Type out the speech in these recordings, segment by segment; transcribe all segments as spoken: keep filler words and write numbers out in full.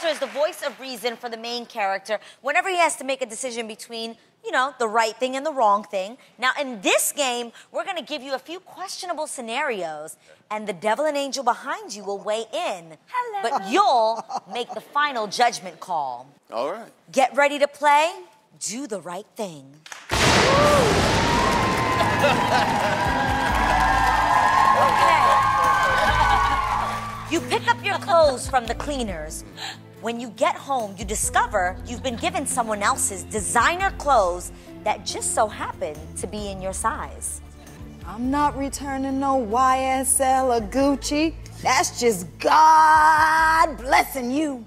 master is the voice of reason for the main character whenever he has to make a decision between, you know, the right thing and the wrong thing. Now, in this game, we're going to give you a few questionable scenarios, and the devil and angel behind you will weigh in. Hello. But you'll make the final judgment call. All right. Get ready to play. Do the right thing. Okay. You pick up your clothes from the cleaners. When you get home, you discover you've been given someone else's designer clothes that just so happen to be in your size. I'm not returning no Y S L or Gucci. That's just God blessing you.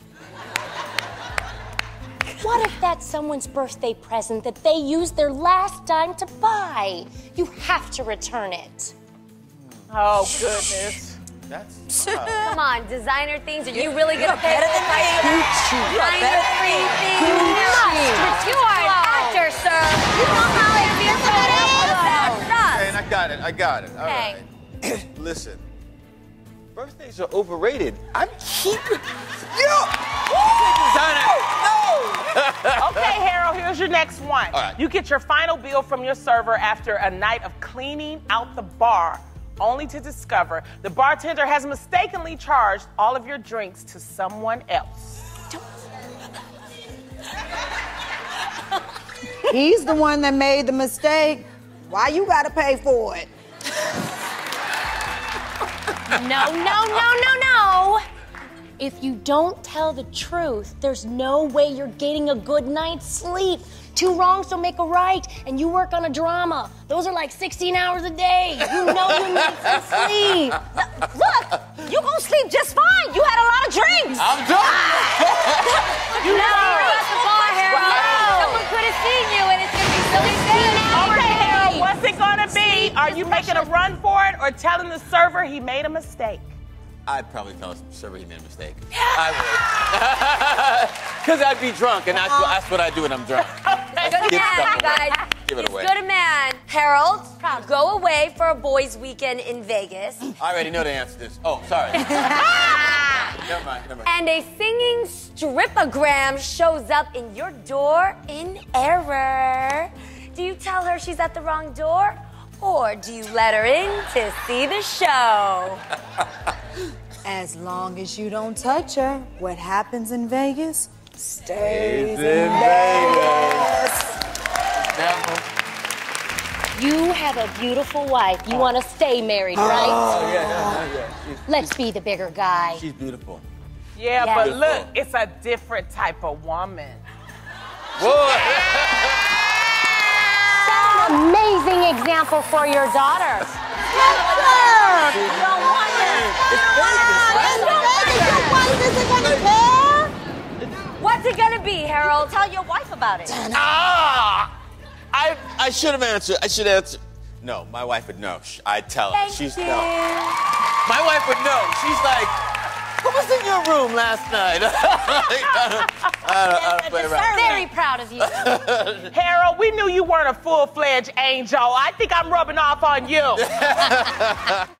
What if that's someone's birthday present that they used their last dime to buy? You have to return it. Oh, goodness. That's Come on, designer things. Are you really gonna pay better than me. Gucci. You are better than me. You are an actor, sir. You know how it feels to Okay, and I got it. I got it. All Okay. right. Listen, birthdays are overrated. I'm keeping. Yo! Designer. No! Okay, Harold, here's your next one. All right. You get your final bill from your server after a night of cleaning out the bar, only to discover the bartender has mistakenly charged all of your drinks to someone else. He's the one that made the mistake. Why you gotta pay for it? No, no, no, no, no. If you don't tell the truth, there's no way you're getting a good night's sleep. Two wrongs don't make a right, and you work on a drama. Those are like sixteen hours a day. You know you need some sleep. Look, you gonna sleep just fine. You had a lot of drinks. I'm done. You know you're at the bar, Harold. Someone could have seen you, and it's gonna be silly thing. Okay, Harold, what's it gonna be? Are you making a run for it or telling the server he made a mistake? I'd probably tell the server he made a mistake. I would. Because I'd be drunk, and that's, what, that's what I do when I'm drunk. Good Give man, stuff you guys. Give it He's away. good man. Harold, go away for a boys' weekend in Vegas. I already know the answer to this. Oh, sorry. never mind, never mind. And a singing stripogram shows up in your door in error. Do you tell her she's at the wrong door? Or do you let her in to see the show? As long as you don't touch her, what happens in Vegas stays in in Vegas. You have a beautiful wife. You want to stay married, right? Oh, yeah, yeah, yeah. She's, Let's be the bigger guy. she's beautiful. Yeah, Yeah. but Beautiful. look, it's a different type of woman. Whoa! Amazing example for your daughter. What's it gonna be, Harold? Tell your wife about it. Ah! I I should have answered. I should answer. No, my wife would know. Sh- I'd tell her. Thank She's you. no. My wife would know. She's like, who was in your room last night? I don't, I don't play around. Very proud of you. Harold, we knew you weren't a full-fledged angel. I think I'm rubbing off on you.